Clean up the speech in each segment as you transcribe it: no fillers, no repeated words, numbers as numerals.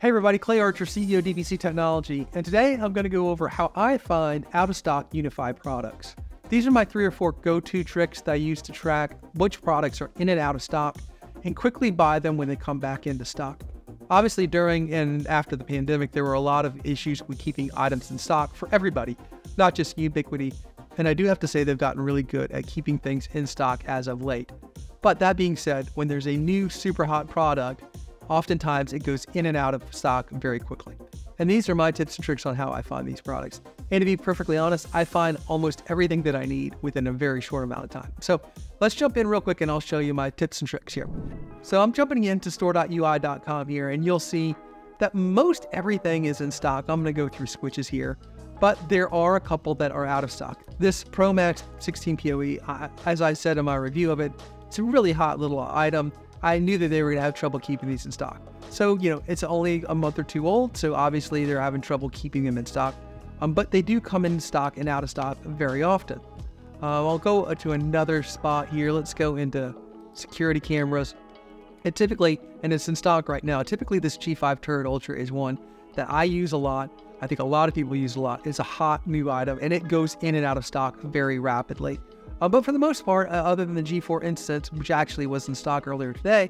Hey everybody, Clay Archer, CEO DVC Technology, and today I'm going to go over how I find out-of-stock Unifi products. These are my 3 or 4 go-to tricks that I use to track which products are in and out of stock and quickly buy them when they come back into stock. Obviously, during and after the pandemic, there were a lot of issues with keeping items in stock for everybody, not just Ubiquiti, and I do have to say they've gotten really good at keeping things in stock as of late. But that being said, when there's a new super hot product, oftentimes it goes in and out of stock very quickly. And these are my tips and tricks on how I find these products. And to be perfectly honest, I find almost everything that I need within a very short amount of time. So let's jump in real quick and I'll show you my tips and tricks here. So I'm jumping into store.ui.com here and you'll see that most everything is in stock. I'm going to go through switches here, but there are a couple that are out of stock. This Pro Max 16 PoE, as I said in my review of it, it's a really hot little item. I knew that they were going to have trouble keeping these in stock. So, it's only a month or 2 old, so obviously they're having trouble keeping them in stock. But they do come in stock and out of stock very often. I'll go to another spot here. Let's go into security cameras. And typically, and it's in stock right now, typically this G5 Turret Ultra is one that I use a lot. I think a lot of people use a lot. It's a hot new item, and it goes in and out of stock very rapidly. But for the most part, other than the G4 instance, which actually was in stock earlier today,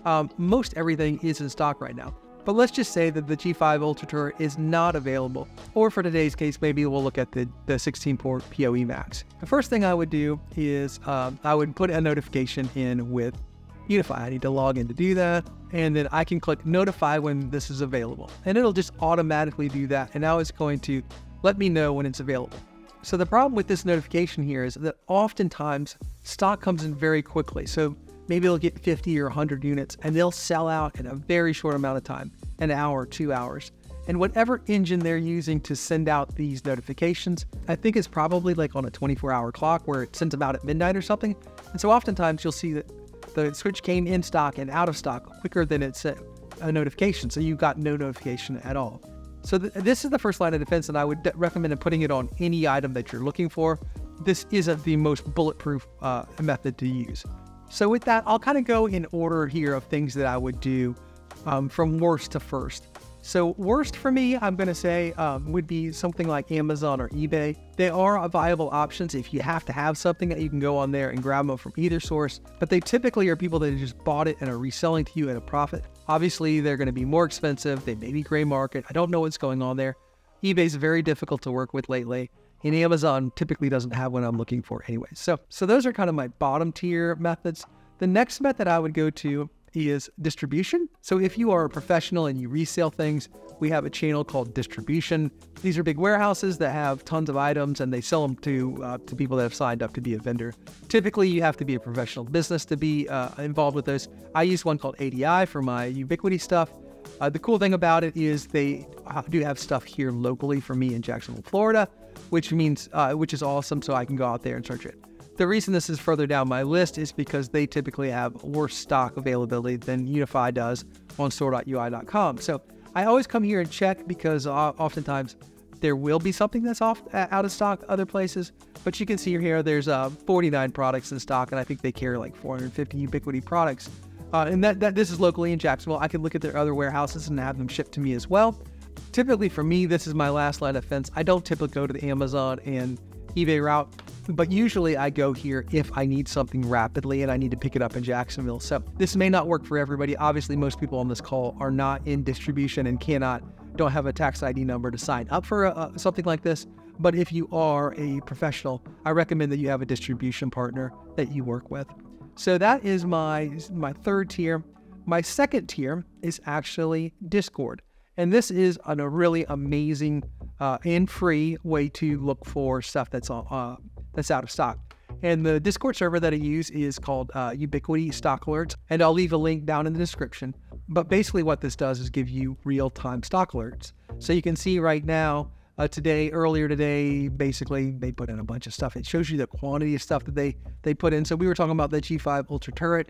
most everything is in stock right now. But let's just say that the G5 Ultra Turret is not available. Or for today's case, maybe we'll look at the 16 port PoE Max. The first thing I would do is I would put a notification in with Unifi. I need to log in to do that. And then I can click notify when this is available. And it'll just automatically do that. And now it's going to let me know when it's available. So the problem with this notification here is that oftentimes stock comes in very quickly. So maybe they'll get 50 or 100 units and they'll sell out in a very short amount of time, an hour, 2 hours. And whatever engine they're using to send out these notifications, I think it's probably like on a 24-hour clock where it sends them out at midnight or something. And so oftentimes you'll see that the switch came in stock and out of stock quicker than it sent a notification. So you got no notification at all. So this is the first line of defense, and I would recommend putting it on any item that you're looking for. This isn't the most bulletproof method to use. So with that, I'll kind of go in order here of things that I would do from worst to first. So worst for me, I'm going to say would be something like Amazon or eBay. They are viable options if you have to have something that you can go on there and grab them from either source, but they typically are people that just bought it and are reselling to you at a profit. Obviously, they're going to be more expensive. They may be gray market. I don't know what's going on there. eBay's very difficult to work with lately, and Amazon typically doesn't have what I'm looking for anyway. So those are kind of my bottom tier methods. The next method I would go to is distribution. So if you are a professional and you resell things, we have a channel called distribution. These are big warehouses that have tons of items and they sell them to people that have signed up to be a vendor. Typically, you have to be a professional business to be involved with those. I use one called ADI for my Ubiquiti stuff. The cool thing about it is they do have stuff here locally for me in Jacksonville, Florida, which is awesome. So I can go out there and search it. The reason this is further down my list is because they typically have worse stock availability than Unifi does on store.ui.com. So I always come here and check because oftentimes there will be something that's out of stock other places. But you can see here there's 49 products in stock, and I think they carry like 450 Ubiquiti products. And this is locally in Jacksonville. I can look at their other warehouses and have them shipped to me as well. Typically for me, this is my last line of defense. I don't typically go to the Amazon and eBay route, but usually I go here if I need something rapidly and I need to pick it up in Jacksonville. So this may not work for everybody. Obviously, most people on this call are not in distribution and don't have a tax ID number to sign up for something like this. But if you are a professional, I recommend that you have a distribution partner that you work with. So that is my third tier. My second tier is actually Discord. And this is a really amazing and free way to look for stuff that's out of stock. And the Discord server that I use is called Ubiquiti Stock Alerts, and I'll leave a link down in the description. But basically what this does is give you real-time stock alerts. So you can see right now, earlier today, basically they put in a bunch of stuff. It shows you the quantity of stuff that they put in. So we were talking about the G5 Ultra Turret.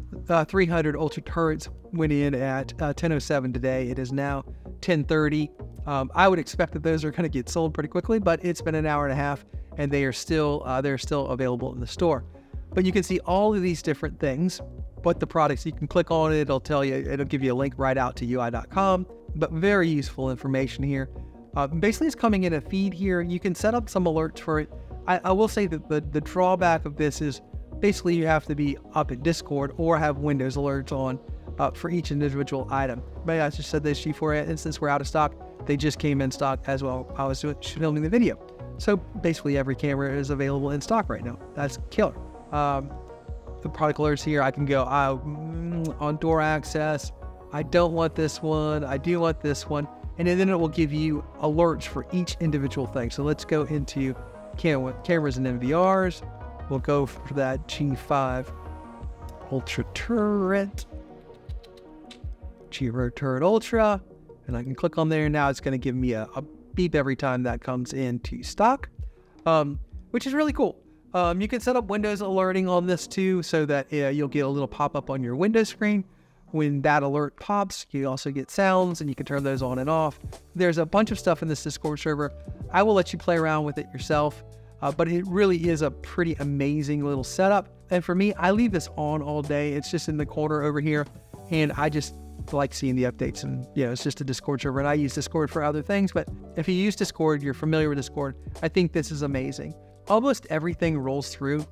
300 Ultra Turrets went in at 10:07 today. It is now 10:30. I would expect that those are going to get sold pretty quickly, but it's been an hour and a half and they're still available in the store. But you can see all of these different things what the products, you can click on it, it'll tell you, it'll give you a link right out to UI.com, but very useful information here. Basically it's coming in a feed here. You can set up some alerts for it. I will say that the drawback of this is basically you have to be up in Discord or have Windows alerts on for each individual item. But I just said this G4 instance, we're out of stock. They just came in stock as well. I was filming the video. So basically every camera is available in stock right now. That's killer. The product alerts here, I can go on door access. I don't want this one. I do want this one. And then it will give you alerts for each individual thing. So let's go into cameras and NVRs. We'll go for that G5 Ultra Turret. G5 Turret Ultra. And I can click on there. Now it's going to give me a beep every time that comes into stock, which is really cool. You can set up Windows alerting on this too, so that you'll get a little pop-up on your Windows screen. When that alert pops, you also get sounds and you can turn those on and off. There's a bunch of stuff in this Discord server. I will let you play around with it yourself, but it really is a pretty amazing little setup. And for me, I leave this on all day. It's just in the corner over here, and I just like seeing the updates. And it's just a Discord server, and I use Discord for other things, but if you use Discord, you're familiar with Discord, I think this is amazing. Almost everything rolls through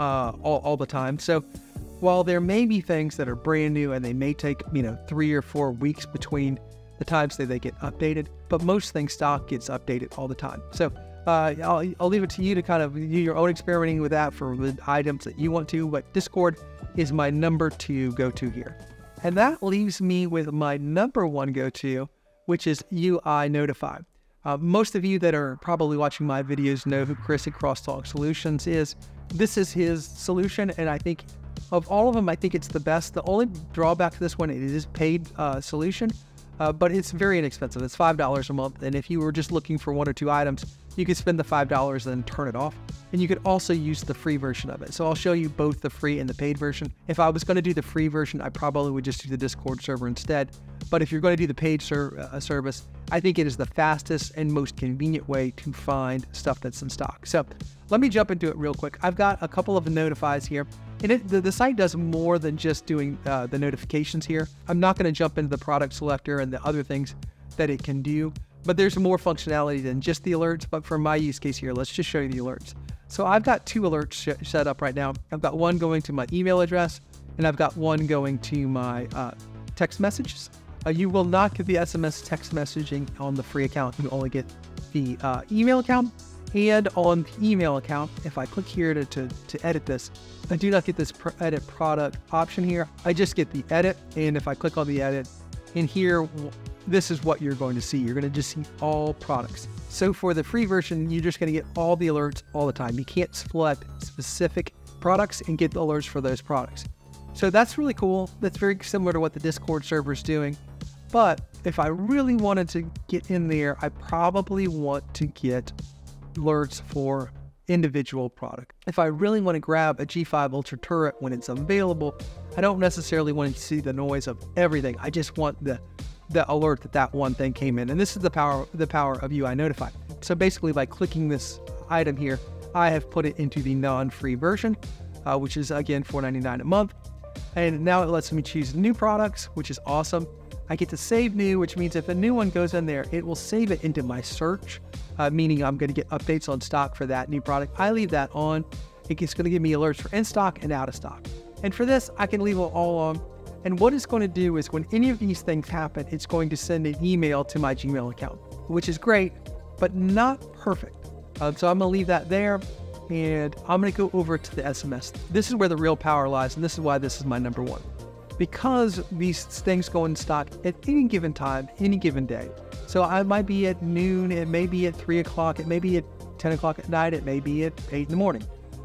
all the time. So while there may be things that are brand new and they may take 3 or 4 weeks between the times that they get updated, but most things stock gets updated all the time. So I'll leave it to you to kind of do your own experimenting with that for the items that you want to, but Discord is my number 2 go-to here. And that leaves me with my number 1 go-to, which is UI Notify. Most of you that are probably watching my videos know who Chris at Crosstalk Solutions is. This is his solution, and I think of all of them, I think it's the best. The only drawback to this one, it is paid solution, but it's very inexpensive. It's $5 a month, and if you were just looking for 1 or 2 items, you could spend the $5 and then turn it off. And you could also use the free version of it. So I'll show you both the free and the paid version. If I was going to do the free version, I probably would just do the Discord server instead. But if you're going to do the paid service, I think it is the fastest and most convenient way to find stuff that's in stock. So let me jump into it real quick. I've got a couple of notifies here. And the site does more than just doing the notifications here. I'm not going to jump into the product selector and the other things that it can do, but there's more functionality than just the alerts. But for my use case here, let's just show you the alerts. So I've got 2 alerts set up right now. I've got one going to my email address, and I've got one going to my text messages. You will not get the SMS text messaging on the free account. You only get the email account. And on the email account, if I click here to edit this, I do not get this edit product option here. I just get the edit. And if I click on the edit, in here, this is what you're going to see. You're going to just see all products. So for the free version, you're just going to get all the alerts all the time. You can't select specific products and get the alerts for those products. So that's really cool. That's very similar to what the Discord server is doing. But if I really wanted to get in there, I probably want to get alerts for individual product. If I really want to grab a G5 Ultra Turret when it's available, I don't necessarily want to see the noise of everything. I just want the alert that one thing came in. And this is the power of UI Notify. So basically by clicking this item here, I have put it into the non-free version, which is again $4.99 a month. And now it lets me choose new products, which is awesome. I get to save new, which means if a new one goes in there, it will save it into my search, meaning I'm going to get updates on stock for that new product. I leave that on. It's going to give me alerts for in stock and out of stock. And for this, I can leave it all on. And what it's going to do is when any of these things happen, it's going to send an email to my Gmail account, which is great, but not perfect. So I'm going to leave that there, and I'm going to go over to the SMS. This is where the real power lies, and this is why this is my number 1. Because these things go in stock at any given time, any given day. So I might be at noon, it may be at 3 o'clock, it may be at 10 o'clock at night, it may be at 8 in the morning.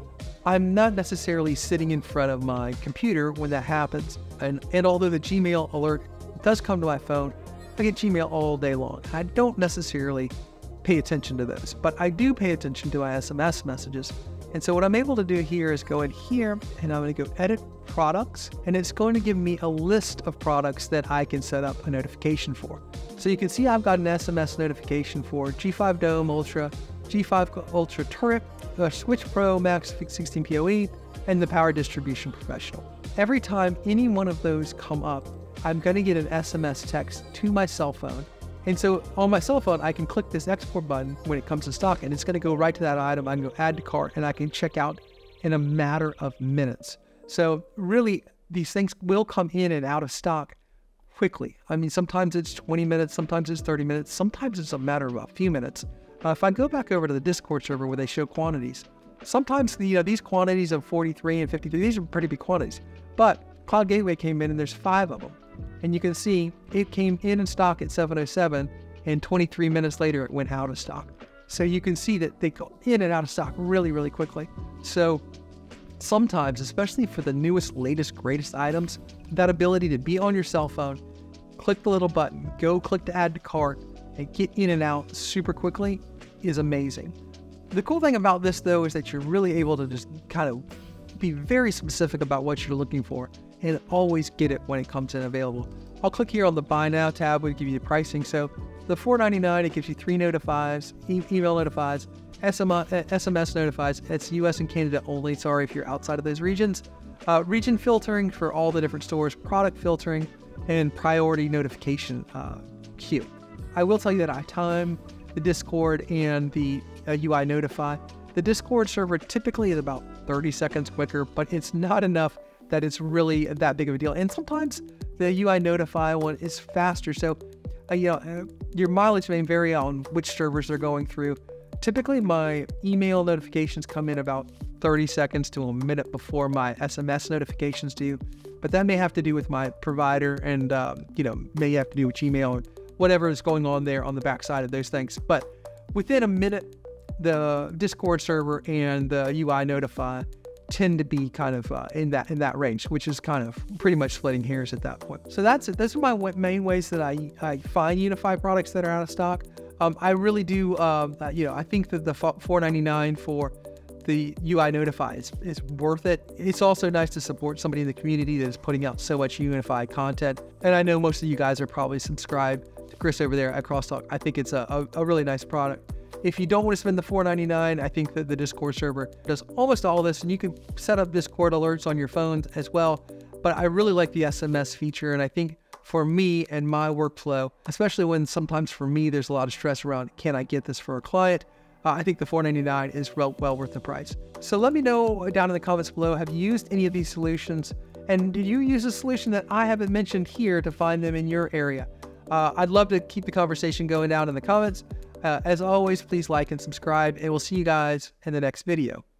I'm not necessarily sitting in front of my computer when that happens. And although the Gmail alert does come to my phone, I get Gmail all day long. I don't necessarily pay attention to those, but I do pay attention to my SMS messages. And so what I'm able to do here is go in here and I'm going to go edit products, and it's going to give me a list of products that I can set up a notification for. So you can see I've got an SMS notification for G5 Dome Ultra G5 Ultra Turret, the Switch Pro Max 16 PoE, and the Power Distribution Professional. Every time any one of those come up, I'm going to get an SMS text to my cell phone. And so on my cell phone, I can click this export button when it comes to stock, and it's going to go right to that item. I can go add to cart, and I can check out in a matter of minutes. So really, these things will come in and out of stock quickly. I mean, sometimes it's 20 minutes, sometimes it's 30 minutes, sometimes it's a matter of a few minutes. If I go back over to the Discord server where they show quantities, sometimes these quantities of 43 and 53, these are pretty big quantities. But Cloud Gateway came in and there's 5 of them. And you can see it came in stock at 7:07 and 23 minutes later it went out of stock. So you can see that they go in and out of stock really, really quickly. So sometimes, especially for the newest, latest, greatest items, that ability to be on your cell phone, click the little button, go click to add to cart, and get in and out super quickly is amazing. The cool thing about this, though, is that you're really able to just kind of be very specific about what you're looking for and always get it when it comes in available. I'll click here on the Buy Now tab, will give you the pricing. So the $4.99, it gives you 3 notifies, email notifies, SMS notifies. It's US and Canada only. Sorry if you're outside of those regions. Region filtering for all the different stores, product filtering, and priority notification queue. I will tell you that I time the Discord and the UI Notify. The Discord server typically is about 30 seconds quicker, but it's not enough that it's really that big of a deal. And sometimes the UI Notify one is faster. So, your mileage may vary on which servers they're going through. Typically, my email notifications come in about 30 seconds to a minute before my SMS notifications do. But that may have to do with my provider and, may have to do with Gmail or whatever is going on there on the backside of those things. But within a minute, the Discord server and the UI Notify tend to be kind of in that range, which is kind of pretty much splitting hairs at that point. So that's it. Those are my main ways that I find Unifi products that are out of stock. I really do, I think that the $4.99 for the UI Notify is worth it. It's also nice to support somebody in the community that is putting out so much Unifi content. And I know most of you guys are probably subscribed to Chris over there at Crosstalk. I think it's a really nice product. If you don't want to spend the $4.99, I think that the Discord server does almost all of this, and you can set up Discord alerts on your phones as well. But I really like the SMS feature, and I think for me and my workflow, especially when sometimes for me there's a lot of stress around, can I get this for a client? I think the $4.99 is well worth the price. So let me know down in the comments below, have you used any of these solutions? And did you use a solution that I haven't mentioned here to find them in your area? I'd love to keep the conversation going down in the comments. As always, please like and subscribe, and we'll see you guys in the next video.